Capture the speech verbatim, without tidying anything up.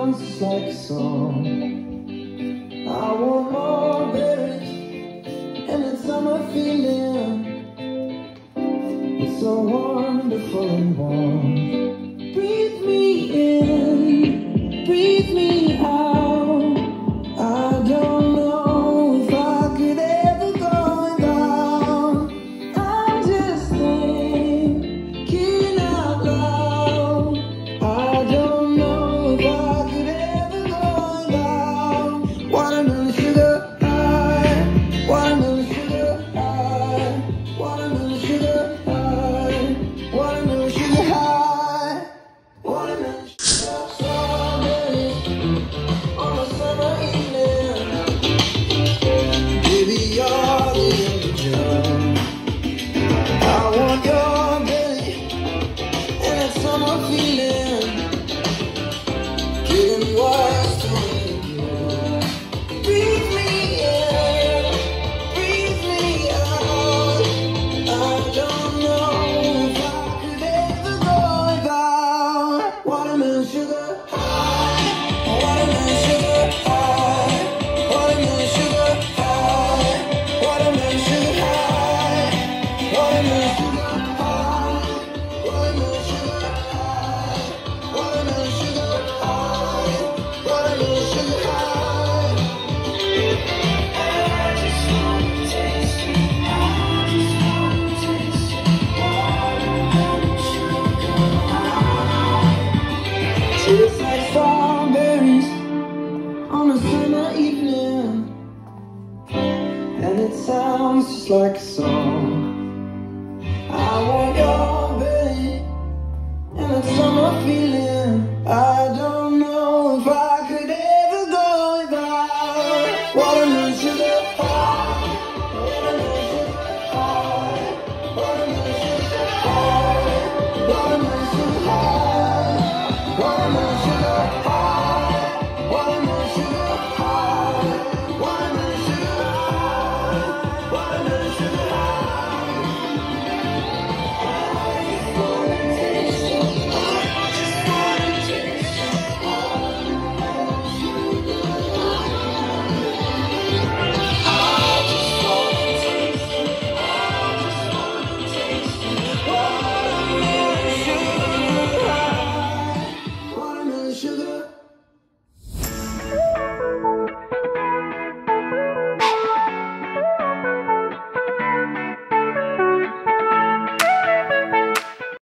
sounds just like a song. I want more berries and that summer feeling. It's so wonderful and warm. Breathe me in, breathe me out. I don't know if I could ever go down. I'm just thinking out loud. I don't know if I could ever go down. Watermelon sugar high, watermelon sugar high, watermelon sugar high, watermelon sugar high, watermelon sugar strawberries on a summer evening. Baby, you're the angel. I want your belly and that summer feeling. Giving wise to you. Breathe me in, breathe me out. I don't know if I could ever go without watermelon sugar high, watermelon sugar high, watermelon sugar high, watermelon sugar high, watermelon sugar high, watermelon sugar high, watermelon sugar high, watermelon sugar high. I just wanna taste it. I just wanna taste it. Watermelon sugar high. Tastes like strawberries on a summer evening, and it sounds just like a song. I want your belly and that summer feeling.